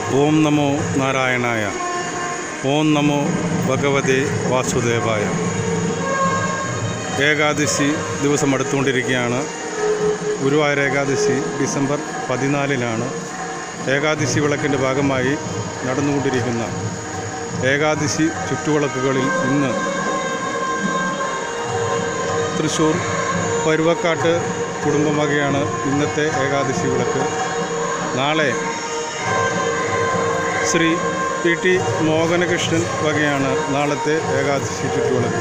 ഓം നമോ നാരായണായ. ഓം നമോ ഭഗവതേ വാസുദേവായ. ഏകാദശി ദിവസം അടുത്തുകൊണ്ടിരിക്കുകയാണ്. ഗുരുവായൂർ ഏകാദശി ഡിസംബർ 14-നാണ്. ഏകാദശി വിളക്കിൻ്റെ ഭാഗമായി നടന്നുകൊണ്ടിരിക്കുന്ന ഏകാദശി ചുറ്റുവിളക്കുകളിൽ ഇന്ന് തൃശ്ശൂർ പരുവക്കാട്ട് കുടുംബം വകയാണ് ഇന്നത്തെ ഏകാദശി വിളക്ക്. നാളെ ശ്രീ PT മോഹനകൃഷ്ണൻ വകയാണ് നാളത്തെ ഏകാദശി ചുറ്റുവിളക്ക്.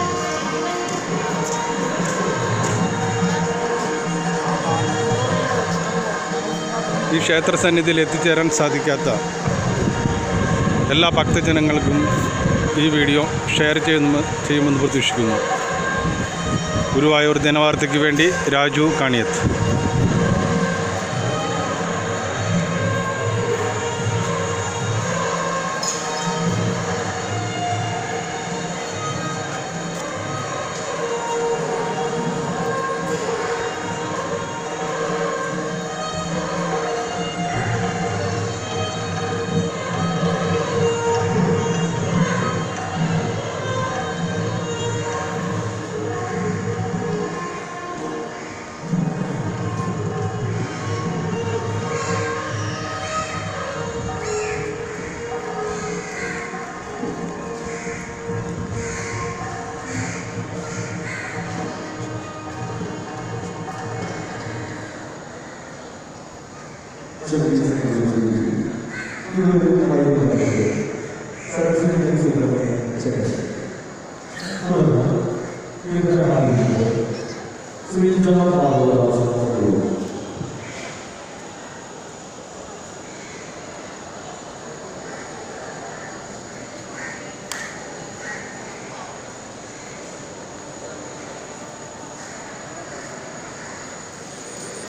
ഈ ക്ഷേത്ര സന്നിധിയിൽ എത്തിച്ചേരാൻ സാധിക്കാത്ത എല്ലാ ഭക്തജനങ്ങൾക്കും ഈ വീഡിയോ ഷെയർ ചെയ്യുമെന്ന് പ്രതീക്ഷിക്കുന്നു. ഗുരുവായൂർ ജനവാർത്തയ്ക്ക് വേണ്ടി രാജു കാണിയത്ത്. Sweet